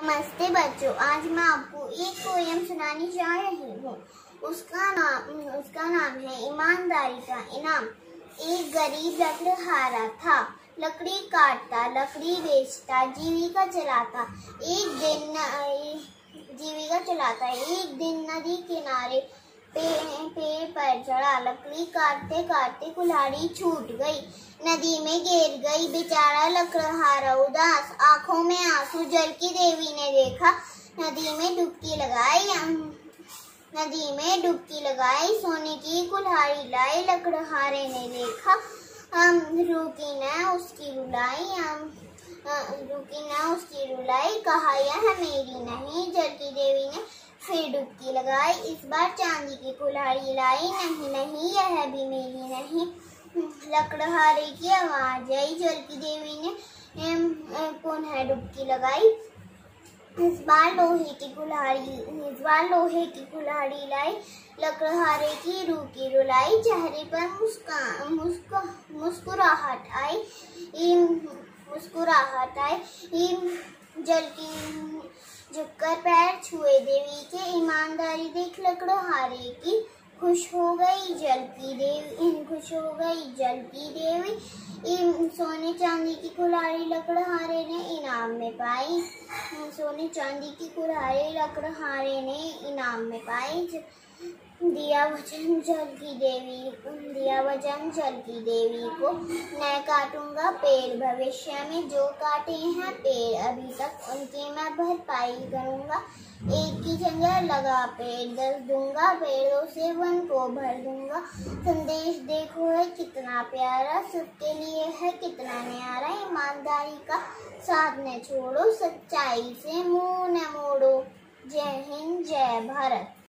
नमस्ते बच्चों, आज मैं आपको एक पोयम सुनाने जा रही हूँ। उसका नाम है ईमानदारी का इनाम। एक गरीब लकड़हारा था, लकड़ी काटता, लकड़ी बेचता, जीविका चलाता। एक दिन नदी किनारे पेड़ पर चढ़ा। लकड़ी काटते काटते कुल्हाड़ी छूट गई, नदी में गिर गई। बेचारा लकड़हारा उदास, आंखों में आंसू। जल की देवी ने देखा, नदी में डुबकी लगाई। सोने की कुल्हाड़ी लाई, लकड़हारे ने देखा, रुकी न उसकी रुलाई। कहा यह मेरी नहीं। जल की देवी ने फिर डुबकी लगाई, इस बार चांदी की कुल्हाड़ी लाई। नहीं, यह भी मेरी नहीं। लकड़हारे की आवाज आई, जल की देवी ने पुनः डुबकी लगाई। इस बार लोहे की कुल्हाड़ी लाई। लकड़हारे की रूकी रुलाई, चेहरे पर मुस्कुराहट आई। जल की झुककर पैर छुए देवी के, ईमानदारी देख लकड़हारे की। खुश हो गई जल की देवी। सोने चांदी की कुल्हाड़ी लकड़हारे ने इनाम में पाई। दिया वचन जल की देवी को, मैं काटूंगा पेड़ भविष्य में। जो काटे हैं पेड़ अभी तक, उनकी मैं भरपाई करूंगा। एक की जगह लगा पेड़ 10 दूंगा, पेड़ों से वन को भर दूंगा। संदेश देखो है कितना प्यारा, सबके लिए है कितना न्यारा। ईमानदारी का साथ न छोड़ो, सच्चाई से मुंह न मोड़ो। जय हिंद, जय भारत।